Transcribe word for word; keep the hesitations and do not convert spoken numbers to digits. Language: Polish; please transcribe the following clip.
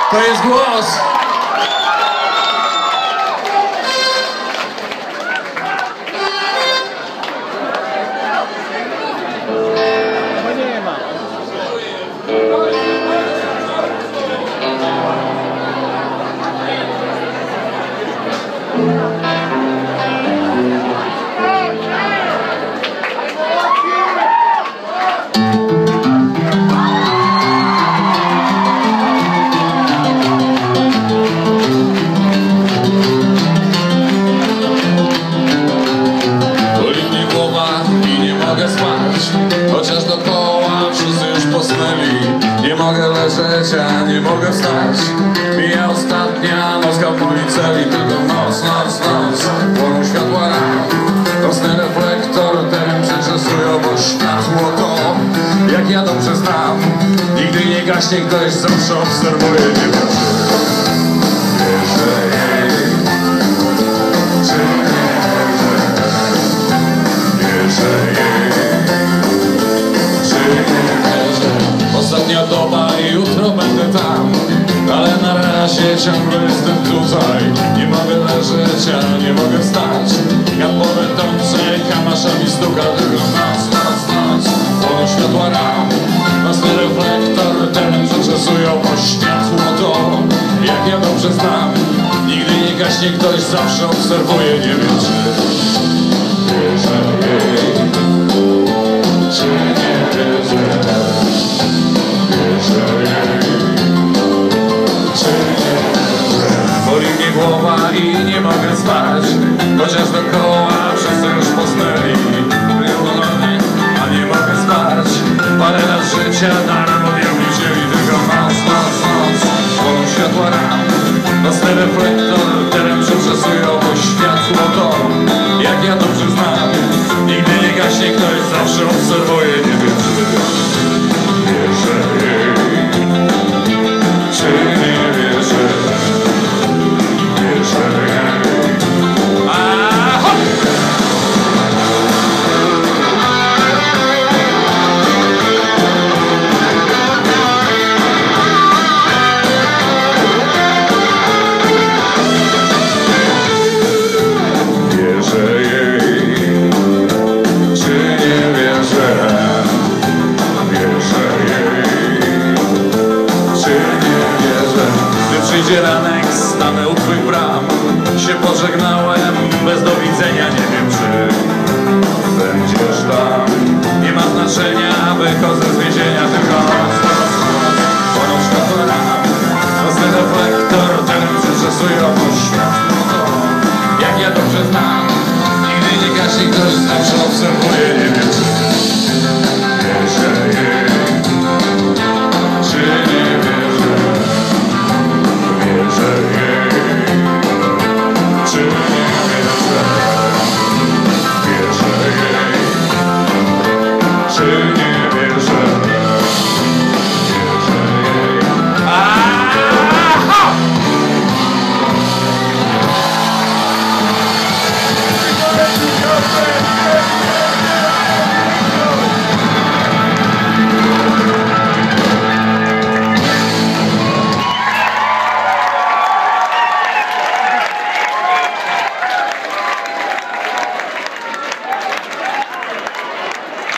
To jest głos. Chociaż dookoła wszyscy już posnęli. Nie mogę leżeć, a nie mogę wstać. Mija ostatnia nocka w mojej celi. Tylko noc, noc, noc, płoną światła ram. Nocny reflektor, teren przeczesują, bo światło to, jak ja dobrze znam, nigdy nie gaśnie, ktoś zawsze obserwuje. Nie wiem, czy wierzę jej, czy nie wierzę jej. Ostatnia doba i jutro będę tam, ale na razie ciągle jestem tutaj. Nie mogę leżeć, a nie mogę wstać. Ja poletący kamaszami stuka, tylko noc, noc, noc, płoną światła ram. Nocny reflektor, teren przeczesują, bo światło to, jak ja dobrze znam, nigdy nie gaśnie, ktoś zawsze obserwuje. Nie wiem, czy wierzę jej, czy nie wierzę. Boli mnie głowa i nie mogę spać, chociaż dookoła wszyscy już posnęli. A nie mogę spać, parę lat życia darmo ja mi wzięli. Tylko noc, noc, noc, płoną światła ram. Nocny reflektor, teren przeczesują, bo światło to, jak ja dobrze znam, nigdy nie gaśnie, ktoś zawsze obserwuje. Nie wiem, czy wierzę jej, czy nie wierzę. Wierzę jej. Aha! Wierzę jej, czy nie wierzę. Wierzę jej, czy nie wierzę. Gdy przyjdzie ranek, stanę u twych bram. Się pożegnałem, bez do widzenia. Nie wiem, czy będziesz tam. Nie ma znaczenia, wychodzę z więzienia. Tylko noc, noc, noc, płoną światła ram. Nocny reflektor, teren przeczesują, bo światło to, jak ja dobrze znam, nigdy nie gaśnie, ktoś zawsze obserwuje.